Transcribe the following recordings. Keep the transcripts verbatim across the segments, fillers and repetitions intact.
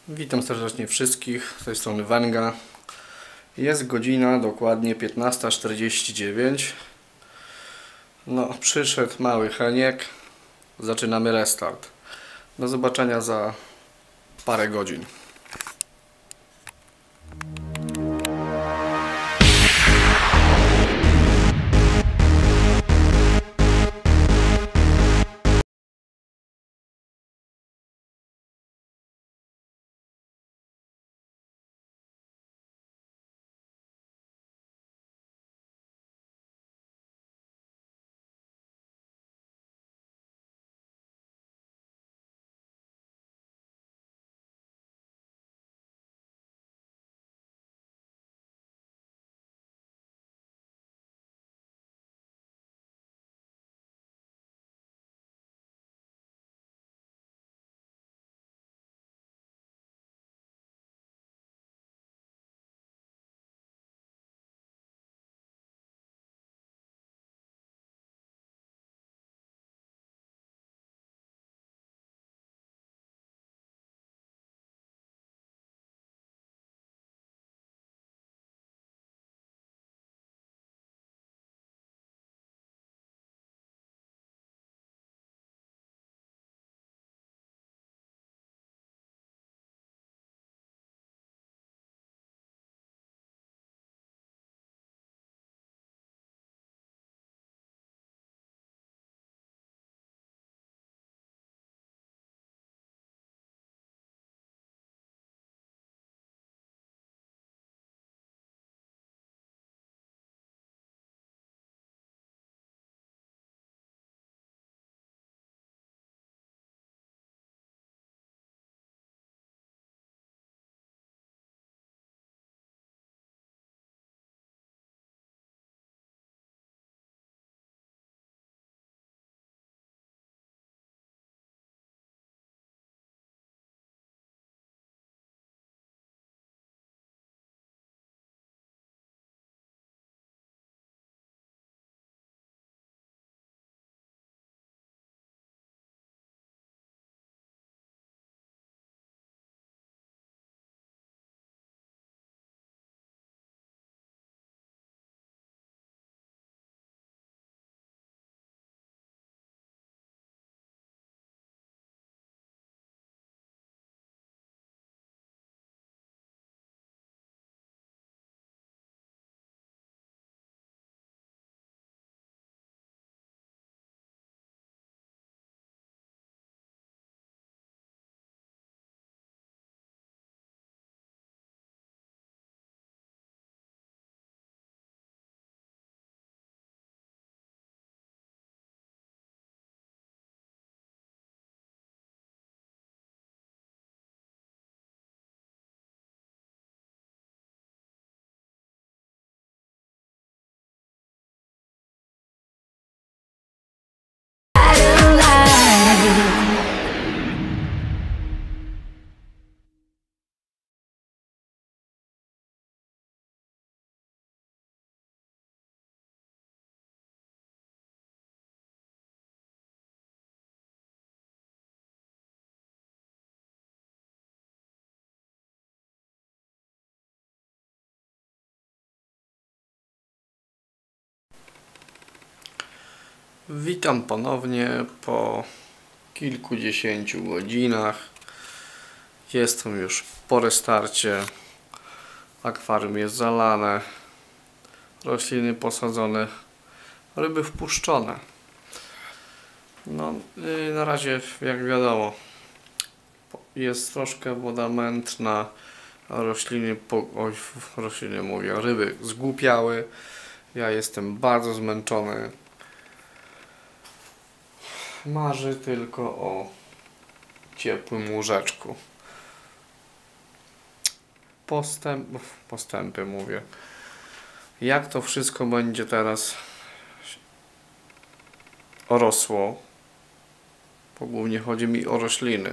Witam serdecznie wszystkich, z tej strony Węga. Jest godzina dokładnie piętnasta czterdzieści dziewięć. No, przyszedł mały Heniek. Zaczynamy restart. Do zobaczenia za parę godzin. Witam ponownie po kilkudziesięciu godzinach. Jestem już po restarcie. Akwarium jest zalane, rośliny posadzone, ryby wpuszczone. No i na razie, jak wiadomo, jest troszkę woda mętna, a rośliny, oj, rośliny mówię, ryby zgłupiały. Ja jestem bardzo zmęczony. Marzy tylko o ciepłym łóżeczku. Postęp, postępy mówię. Jak to wszystko będzie teraz rosło? Bo głównie chodzi mi o rośliny.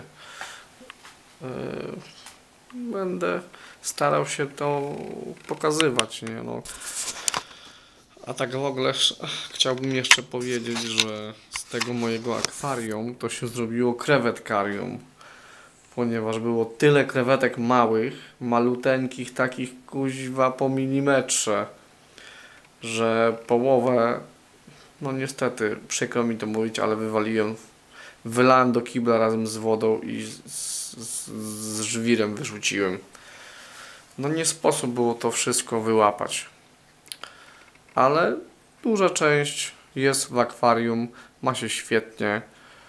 Będę starał się to pokazywać, nie? No. A tak w ogóle chciałbym jeszcze powiedzieć, że z tego mojego akwarium to się zrobiło krewetkarium. ponieważ było tyle krewetek małych, maluteńkich, takich kuźwa po milimetrze, że połowę, no niestety, przykro mi to mówić, ale wywaliłem, wylałem do kibla razem z wodą i z, z, z żwirem wyrzuciłem. No nie sposób było to wszystko wyłapać. Ale duża część jest w akwarium, ma się świetnie.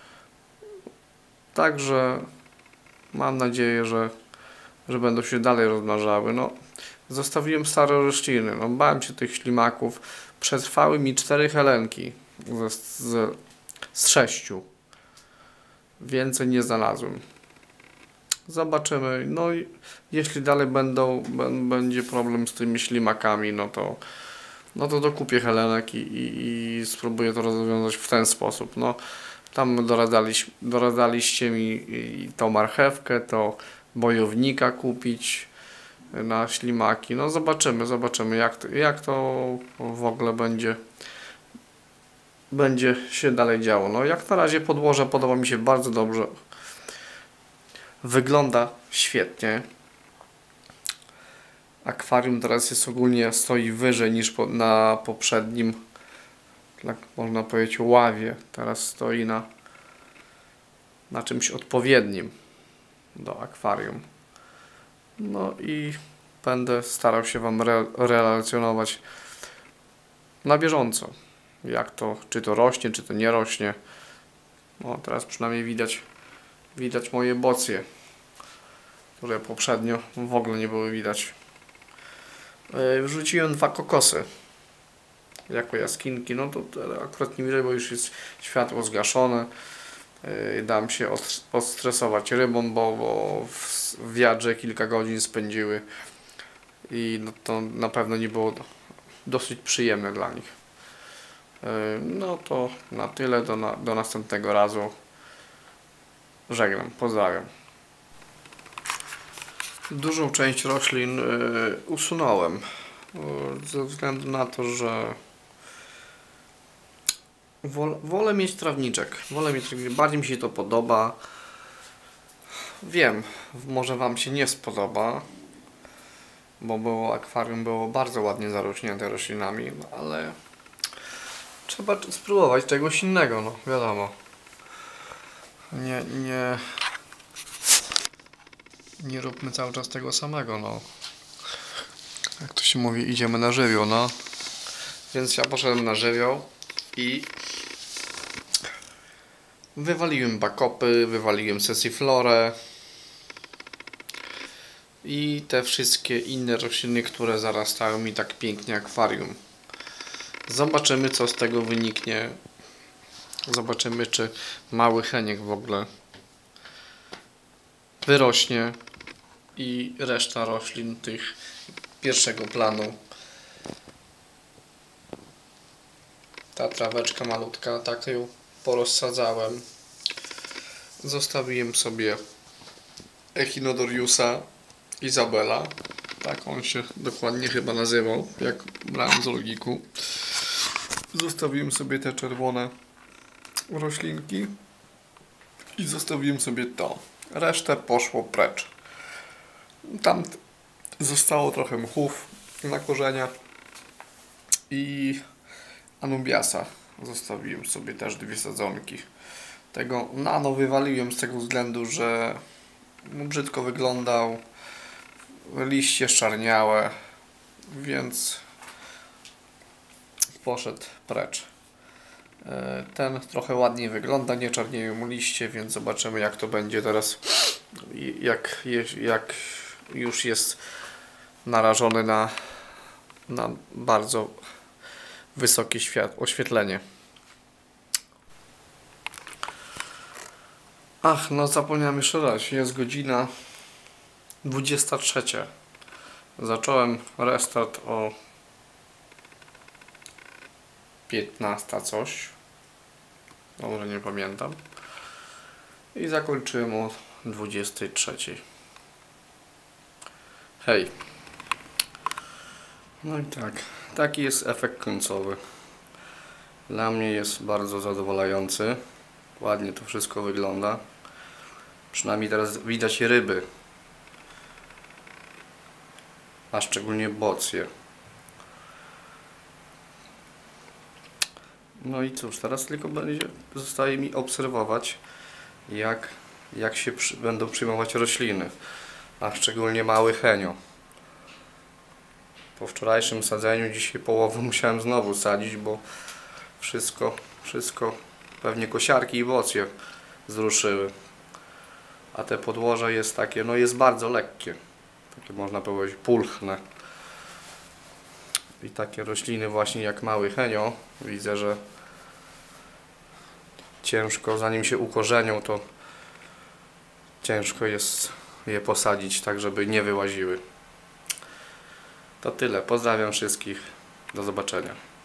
Także mam nadzieję, że, że będą się dalej rozmnażały. No, zostawiłem stare rośliny, no, bałem się tych ślimaków. Przetrwały mi cztery helenki z, z, z sześciu. Więcej nie znalazłem. Zobaczymy. No i jeśli dalej będą, będzie problem z tymi ślimakami, no to no to dokupię helenek i, i, i spróbuję to rozwiązać w ten sposób. No, tam doradzaliś, doradzaliście mi tą marchewkę, to bojownika kupić na ślimaki. No zobaczymy, zobaczymy jak to, jak to w ogóle będzie będzie się dalej działo. No jak na razie podłoże podoba mi się bardzo dobrze. Wygląda świetnie. Akwarium teraz jest ogólnie, stoi wyżej niż po, na poprzednim, tak można powiedzieć, ławie. Teraz stoi na, na czymś odpowiednim do akwarium. No i będę starał się Wam re, relacjonować na bieżąco, jak to, czy to rośnie, czy to nie rośnie. No teraz przynajmniej widać, widać moje bocje, które poprzednio w ogóle nie były widać. Wrzuciłem dwa kokosy jako jaskinki, no to akurat nie widać, bo już jest światło zgaszone. Dam się odstresować rybom, bo, bo w wiadrze kilka godzin spędziły i no to na pewno nie było dosyć przyjemne dla nich. No to na tyle, do, na, do następnego razu. Żegnam, pozdrawiam. Dużą część roślin y, usunąłem y, ze względu na to, że wol, wolę mieć trawniczek. Wolę mieć, bardziej mi się to podoba. Wiem, może Wam się nie spodoba, bo było, akwarium było bardzo ładnie zarośnięte roślinami, no ale trzeba spróbować czegoś innego, no wiadomo. Nie, nie... Nie róbmy cały czas tego samego, no. Jak to się mówi, idziemy na żywioł, no. Więc ja poszedłem na żywioł i wywaliłem backupy, wywaliłem sesiflorę i te wszystkie inne rośliny, które zarastają mi tak pięknie akwarium. Zobaczymy, co z tego wyniknie. Zobaczymy, czy mały heniek w ogóle wyrośnie i reszta roślin tych pierwszego planu. Ta traweczka malutka, tak ją porozsadzałem. Zostawiłem sobie Echinodoriusa Izabela, tak on się dokładnie chyba nazywał, jak brałem z logiku. Zostawiłem sobie te czerwone roślinki i zostawiłem sobie to. Resztę poszło precz. Tam zostało trochę mchów na korzeniach i anubiasa. Zostawiłem sobie też dwie sadzonki. Tego nano wywaliłem z tego względu, że brzydko wyglądał, liście szczarniałe, więc poszedł precz. Ten trochę ładniej wygląda, nie czarnieją mu liście, więc zobaczymy, jak to będzie teraz, jak, jak już jest narażony na, na bardzo wysokie świat, oświetlenie. Ach, no zapomniałem jeszcze raz, jest godzina dwudziesta trzecia. Zacząłem restart o piętnasta coś. Dobrze, nie pamiętam. I zakończyłem o dwudziestej trzeciej. Hej. No i tak. Taki jest efekt końcowy. Dla mnie jest bardzo zadowalający. Ładnie to wszystko wygląda. Przynajmniej teraz widać ryby, a szczególnie bocje. No i cóż, teraz tylko będzie, zostaje mi obserwować, jak, jak się przy, będą przyjmować rośliny, a szczególnie mały henio. Po wczorajszym sadzeniu dzisiaj połowę musiałem znowu sadzić, bo wszystko, wszystko pewnie kosiarki i bocje zruszyły. A te podłoże jest takie, no jest bardzo lekkie, takie można powiedzieć pulchne. I takie rośliny właśnie jak mały henio, widzę, że ciężko, zanim się ukorzenią, to ciężko jest je posadzić tak, żeby nie wyłaziły. To tyle. Pozdrawiam wszystkich. Do zobaczenia.